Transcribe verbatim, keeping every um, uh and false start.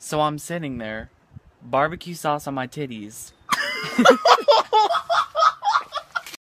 So I'm sitting there, barbecue sauce on my titties.